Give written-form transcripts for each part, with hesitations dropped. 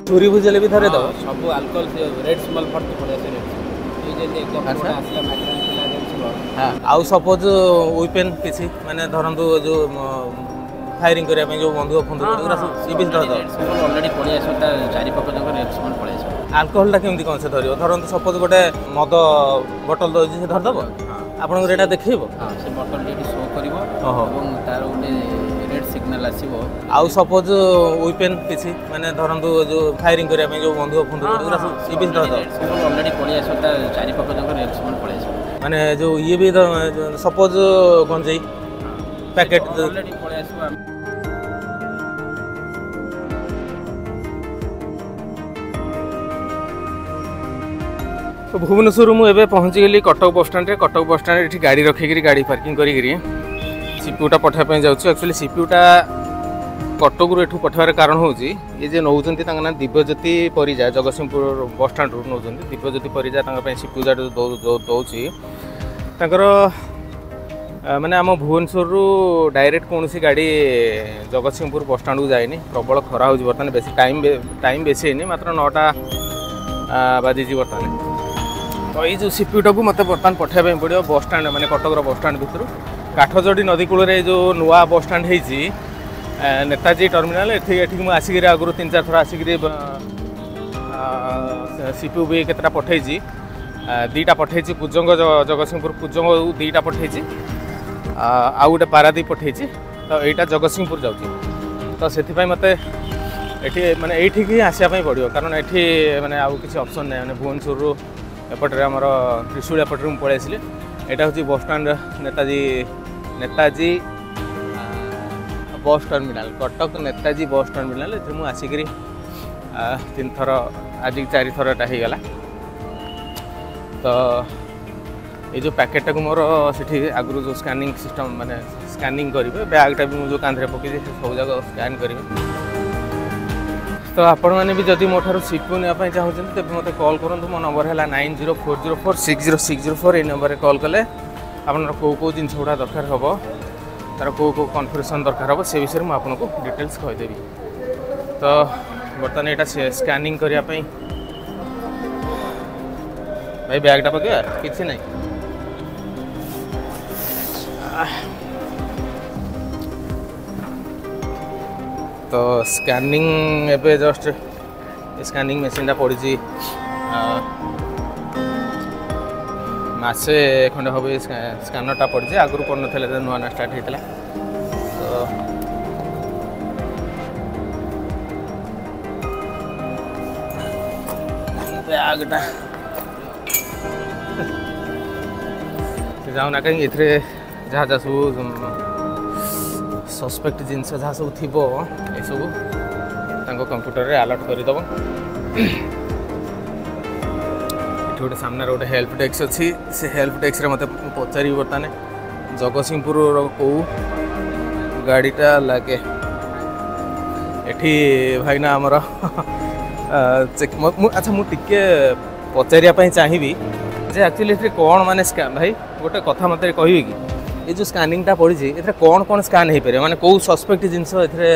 चोरी भुजले भी धरे दो सब अल्कोहल रेड स्मॉल फर्स्ट पड़े से ये जे एकदम अच्छा। आसला मैटर पिला जे हाँ आउ सपोज वेपन किसी माने धरंतु जो फायरिंग करने में जो बंदूक फंदूक सी भी धर दो ऑलरेडी पड़े आसता चारि पक्ष जक रेड स्मॉल पड़े आस अल्कोहल टा केमती कौन से धरियो धरंतु सपोज गोटे मद बोतल दो से धर दबो आपन रेटा देखैबो हां से बोतल डेटी शो करिवो ओहो এবং तार उडे रेड सिग्नल आसीबो आउ सपोज वेपन किसी माने धरंतु जो फायरिंग करने में जो बंदूक फंदूक सी भी धर दो ऑलरेडी पड़े आसता चारि पक्ष जक रेड स्मॉल पड़े आस माने जो ये भी सपोज गंजेई पैकेट ऑलरेडी पड़े आसबो तो भुवनेश्वर मुझे पहुँची गली कटक बस स्टैंड ये गाड़ी रखिकी गाड़ी पार्किंग करी सीपीयूटा पठापी जाऊँ एक्चुअली सीपीयूटा कटक रू पठार कारण हूँ ये जे नौ ना दिव्यज्योति परिजा जगतसिंहपुर बस स्टैंड रू नौ दिव्यज्योति परिजा सीपीयूटा दौची माने आम भुवनेश्वर रू डायरेक्ट कौन सी गाड़ी जगतसिंहपुर बस स्टैंड को जाए प्रबल खरा हो बर्तमान बेसी टाइम बेसी है मात्र 9टा बाजी बर्तमान तो ये जो सीपीयूटा को मतलब बर्तमान पठाइबा पड़ो बस स्टैंड माने कटक बस स्टैंड भितर काठजोड़ी नदी कूल जो नुआ बस स्टैंड होती नेताजी टर्मिनाल ये आसिक आगुरी 3-4 थर आसिक सीपीयू भी केतटा पठे दीटा पठे कुजंग जगतसिंहपुर कुजंग दीटा पठे आउ गोटे पारादीप पठे तो यहाँ जगतसिंहपुर जाऊँगी तो से मत ये माने ये आसापी पड़ो कारण ये माने आउ किसी ऑप्शन ना माने भुवनेश्वर एपटे आमर त्रिशूल एपटे पलि आसिले यहाँ हूँ बस स्टैंड नेताजी बस टर्मिनाल कटक नेताजी बस टर्मिनाल ये आसिक 3 थर आज 4 थरटा होगला तो ये जो पैकेटा को मोर से आगु जो स्कानिंग सिस्टम माने स्कानिंग करेंगे बैगटा भी मुझे कांधे पकई सब जगह स्कान करेंगे तो आपण मैंने भी जदि मो सीपीयू नापी चाहते तेज मत कॉल करूँ मो नंबर है 9040460604 ये नंबर कॉल कले आप कौ जिन गुड़ा दरकार हम तार कौ कन्फर्मेशन दरकार हम से विषय में आपको डिटेल्स कहीदेवी तो बर्तमान यहाँ स्कानिंग करने भाई बैगटा पकड़ा किसी ना तो स्कानिंग एबे जस्ट स्कानिंग मशीन पड़ी मासे खंड हम स्कानरटा पड़ी आगुरी पड़ ना नुआ ना स्टार्ट होता तो बैगटा जाऊना कहीं जहाँ जहाँ सब सस्पेक्ट जिनस जहाँ सब थी ये सब कंप्यूटर रे अलर्ट करदेव ये गोटे सामने गोटे हेल्प डेस्क अच्छी से हेल्प डेस्क मत पचारि बर्तमान जगतसिंहपुर कौ गाड़ीटा लगे ये भाईना आमर अच्छा मुझे पचारिया चाहिए जे एक्चुअली कौन माने भाई गोटे कथा मत कह कि ये जो स्कानिंगटा पड़ी ये कौन कौन स्कान हो पारे माने कौ सस्पेक्ट जिनस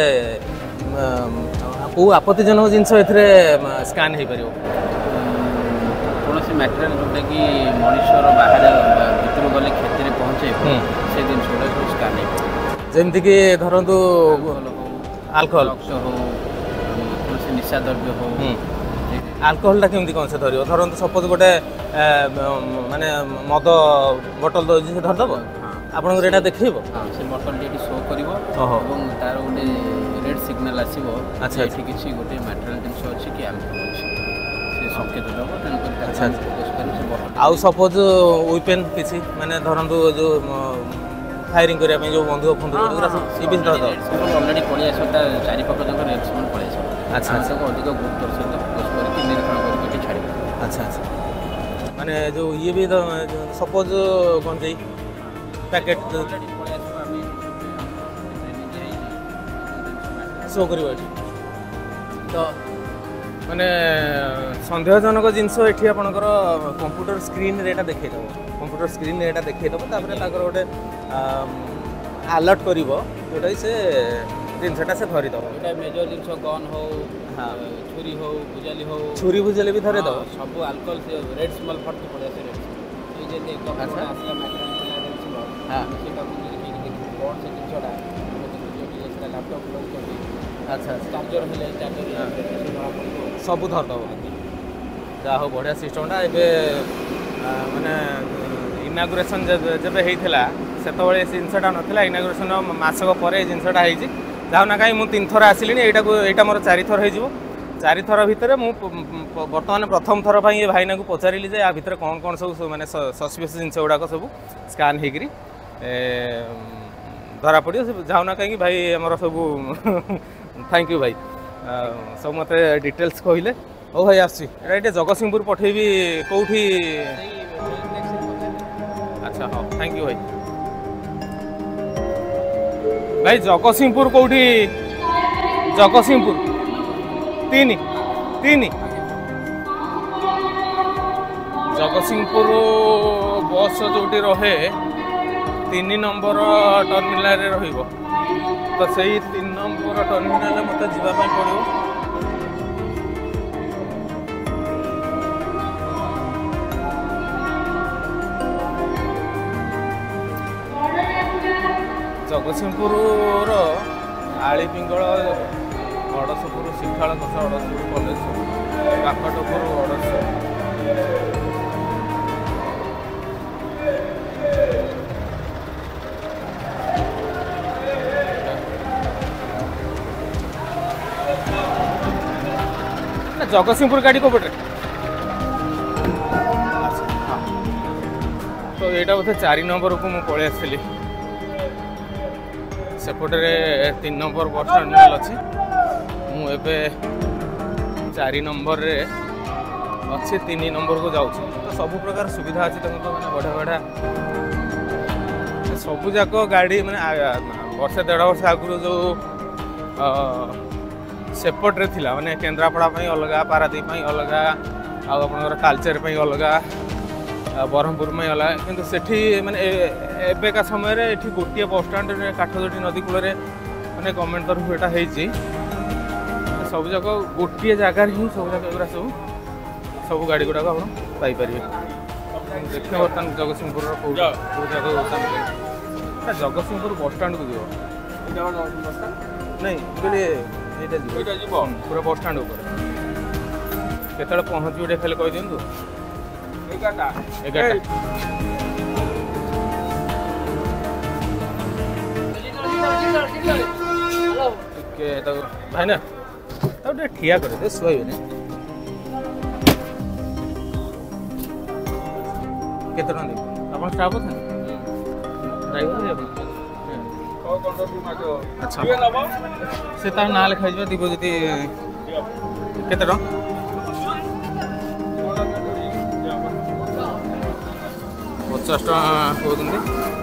कौ आपत्तिजनक जिनस स्कान हो पार कौन सी मैटेरियल जोटा कि मनुष्यर बाहर भर गले क्षति पहुँचे से जिन स्कान जमती कि धरतु आल्कोहल हो कौन सी निशा द्रव्य हो आल्कोहल केमती कौन से धर धरतु सपोज गोटे माने मद बोतल दो से धर दबो आपन रेटा देखैबो हां से बोतल डेटी शो करिवो এবং तार उडे रेड सिग्नल आसीबो अच्छा एठी किछि गोटे मैटेरियल जिंस अछि कि आल्कोहल अछि से संकेत देबो तन कर अच्छा फोकस करि से बोतल आउ सपोज वेपन किछि माने धरंतु जो फायरिंग करने में जो बंदूक फंदूक सी भी धर दो ऑलरेडी पड़े आसता चारि पक्ष जक रेड स्मॉल पड़े आस अच्छा से अधिक गुरुत्व सहित फोकस करके निरीक्षण करके छाड़िबो अच्छा अच्छा माने जो ये भी सपोज गंजेई पैकेट शो कर तो माने सन्देहजनक जिनस ये आपंकर कंप्यूटर स्क्रीन रेटा देखो कंप्यूटर स्क्रीन रेटा देखो गोटे अलर्ट कर जोटा से जिनसा से धरीद मेजर जिन गन हो छुरी हो भुजाली हो छुरी भुजाली भी धरे दो सब अल्कोहल से रेड स्मेल फट पड़े से रेड ये जे देख तो अच्छा असला मैटर से हां सेटा को देखि कौन से जिंसटा जो भी इसका लैपटॉप लोड कर दी अच्छा चार्जर हेले चार्जर सब धर दो जा हो बढ़िया सिस्टमटा ए माने इनागुरेसन जब होता से जिनसा नाला इनागुरेसन मसक पर जिनसा होती जाऊना कहीं मुझे 3 थर आसिली यहाँ मोर 4 थर हो 4 थर भितर बर्तमान प्रथम थर पर ये भाईना को पचारि जे या भितर कौन कौन सब माने सस्पिशियस जिनस गुड़ाक सब स्कान होकर धरा पड़ो जाऊना कहीं भाई आमर सब थैंक यू भाई सब मत डिटेल्स कहले ओ भाई आसी जगतसिंहपुर पठेबी कौटी अच्छा हाँ थैंक यू भाई भाई जगतसिंहपुर कौटी जगतसिंहपुर 3 जगतसिंहपुर बस जो रहे 3 नंबर टर्मिनाल रहिबो तो सही 3 नंबर टर्मिनाल मत जावाई पड़ो जगतसिंहपुर आलीपिंगल अड़सपुर शिखाल कथा अड़सपुर कॉलेज काकटपुर अड़सपुर जगतसिंहपुर गाड़ी को पटे तो यहाँ बोधे 4 नंबर को मुझे पलि आसली सेपटे 3 नंबर बस टर्मिनाल अच्छी मुझे 4 नंबर रे अच्छे 3 नंबर को जाऊँ तो सब प्रकार सुविधा अच्छी तुम तो मैंने बढ़िया बढ़िया सबू जाक गाड़ी मैंने वर्षे 1.5 वर्ष आगु जो सेपटे थिला माने केन्द्रापड़ा अलग पारादीप अलग आपर तालचेर अलग ब्रह्मपुर में अलग किंतु सेठी माने एबेका समय रे एठी गोटे बस स्टाण्ड काठजोड़ी नदी कूल माने गवर्नमेंट तरफ सब जाक गोटे जगार ही सब जाक सब गाड़ी गुड़ाक आप पाइपर देखिए बर्तमान जगतसिंहपुर जगतसिंहपुर बस स्टाण्ड को जीव नहीं पूरा बस स्टाण्ड केत पहुँच खाली कह दिंतु 11 भाई ना ठिया कर शुआबे केत आप स्टाफ अच्छा से तार ना लिखा दीप जी केत 50 कहते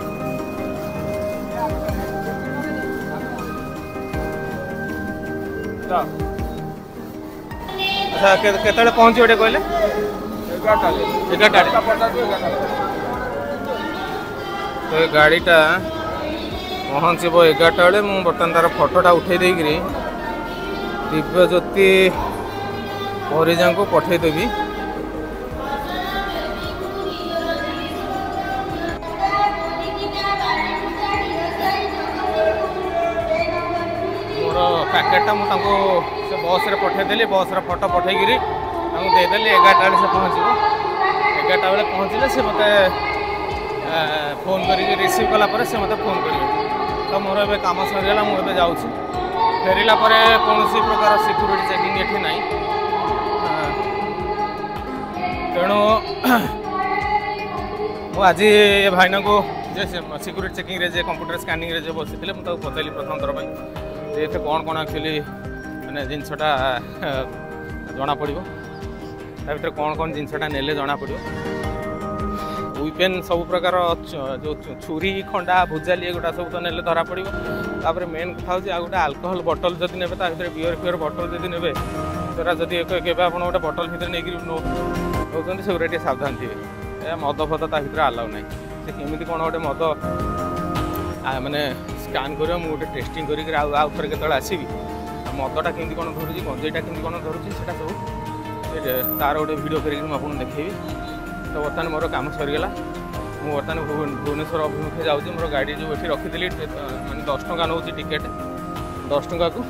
अच्छा केतले पहुँचे गोटे कहले 11 तो गाड़ीटा पहुँचब 11 बेले मुझे बर्तमान तार फोटोटा उठे देकरी दिव्यज्योति परिजा को पठेदेवी पैकेटा मुझे बस रे पठेदेली बस रे फोटो पठेकरी देदेली 11 बेले से पहुँचब 11 बेले पहुँचले से मत फोन कर रिसीव कलापर से मत फोन कर तो मोर ए कम सरीगला मुझे जाऊँ फेरला कौन प्रकार सिक्यूरीटी चेकिंग ये ना तेणु मुझे भाईना को सिक्यूरीटी चेकिंग रे कंप्यूटर स्कानिंग रे बसी मुझे पचारि प्रथम थर पर ये कौन कौन एक्चुअली मैंने जिनसटा जना पड़ो ता भर कौन कौन जिनसटा नेले जना पड़ो विपेन सब प्रकार जो छुरी खंडा भुजाली एगुटा सब तो नेले धरा पड़ो तापर मेन कथा हूँ गोटे आल्कोहल बटल जब ने बियर फियर बटल जब ने सेटा जब आप गोटे बटल भर नहीं रोचे से गुरा सावधान थे मद फद ता भर आलाउ ना से केमी कौन गोटे मद माने स्कान कर गोटे टेस्टिंग कर थे आसबि मदटा केमती कौन धरुची गंजेटा केमती कौन धरुची से सब तार गोटे भिड करके मुझे देखी। तो बर्तमान मोर कम सरीगला मुझे बर्तमान भुवनेश्वर अभिमुखे जाऊँगी। मोर गाड़ी जो ये रखी मैंने 10 टंका नौ टिकेट 10 टंका को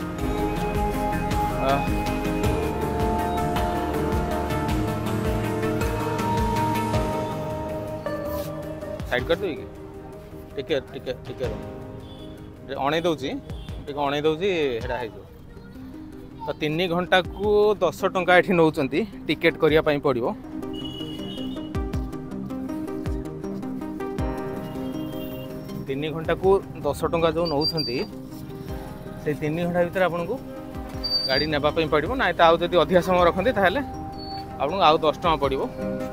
साइड कर देवी टिके टिके टिके अणई दूसरी टे अणई दूसरी हेड़ा हो। तो 3 घंटा को 10 टंका ये नौ टिकेट करने पड़ो। 3 घंटा को 10 टंका जो नौ से 3 घंटा भितर आपन को गाड़ी नापी पड़ो ना। तो आदि अधिक समय रखते आपको आउ 10 टंका पड़ो।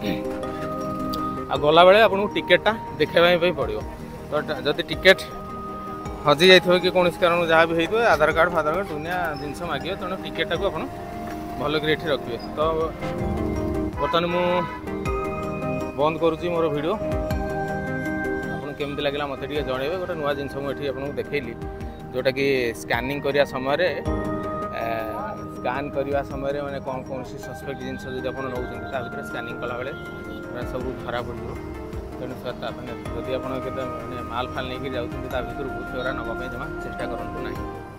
आ गला बेले आपको टिकेटा देखाई पड़ो। तो जदि टिकेट हजि जाइए कि कौन कारण जहाँ भी हो आधार कार्ड फाधार कार्ड दुनिया जिनस मागे तेणु टिकेटा को आप भल कर रखिए। तो बर्तमान मु बंद करुँची मोर वीडियो। आपको केमती लगे मत जनइबे। गोटे नुआ जिन मुझे आपको देखली जोटा कि स्कानिंग करने समय स्कान करने समय मैंने कौन कौन सी सस्पेक्ट जिन जो आप नौ भर स्कानिंग कला बेले सब धरा पड़। तेणु जदि आप माल फाल नहीं जाऊँ भर से नापी जमा चेष्टा करूँ ना।